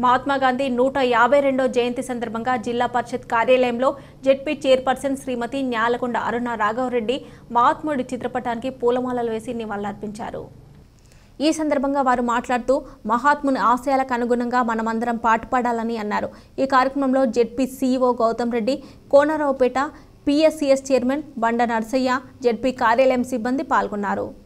మహాత్మా గాంధీ 152వ జయంతి సందర్భంగా జిల్లా పరిషత్ కార్యాలయంలో ZP chairperson Shrimati Nyalakonda Aruna Raghavareddy మహాత్ముడి చిత్రపటానికి పూలమాలలు వేసి నివాళులర్పించారు. ఈ సందర్భంగా వారు మాట్లాడుతూ మహాత్ముని ఆశయాలకు అనుగుణంగా మనమందరం పాటుపడాలని అన్నారు. ఈ కార్యక్రమంలో ZP CEO Gautam Reddy, Konaraopeta PSCS chairman Banda Narsaiah, ZP కార్యాలయం సిబ్బంది పాల్గొన్నారు.